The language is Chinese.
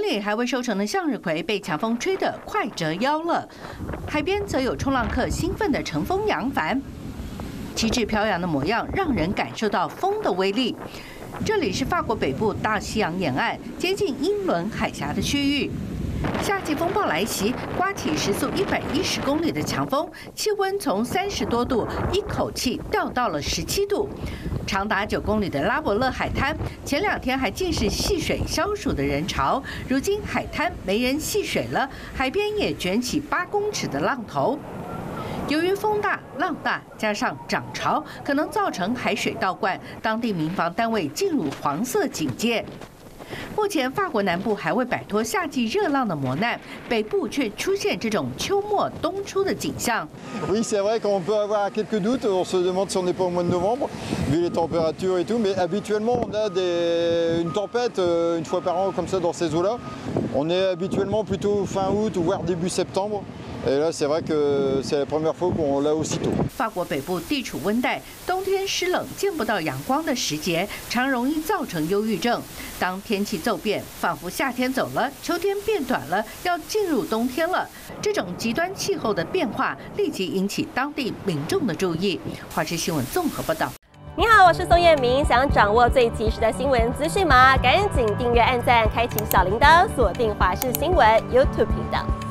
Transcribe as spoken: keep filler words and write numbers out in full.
里还未收成的向日葵被强风吹得快折腰了，海边则有冲浪客兴奋地乘风扬帆，旗帜飘扬的模样让人感受到风的威力。这里是法国北部大西洋沿岸，接近英伦海峡的区域。夏季风暴来袭，刮起时速一百一十公里的强风，气温从三十多度一口气掉到了十七度。长达九公里的拉伯勒海滩，前两天还尽是戏水消暑的人潮，如今海滩没人戏水了，海边也卷起八公尺的浪头。由于风大、浪大，加上涨潮，可能造成海水倒灌，当地民防单位进入黄色警戒。目前，法国南部还未摆脱夏季热浪的磨难，北部却出现这种秋末冬初的景象。 Oui, c'est vrai qu'on peut avoir quelques doutes. On se demande si on n'est pas au mois de novembre, vu les températures et tout. Mais habituellement, on a des, une tempête une fois par an comme ça dans ces eaux-là. On est habituellement plutôt fin août, voire début septembre. Et là, c'est vrai que c'est la première fois qu'on l'a aussitôt. 法国北部地处温带，冬天湿冷、见不到阳光的时节，常容易造成忧郁症。当天气骤变，仿佛夏天走了，秋天变短了，要进入冬天了。这种极端气候的变化，立即引起当地民众的注意。华视新闻综合报道。 你好，我是宋彦明。想掌握最及时的新闻资讯吗？赶紧订阅、按赞、开启小铃铛，锁定华视新闻 YouTube 频道。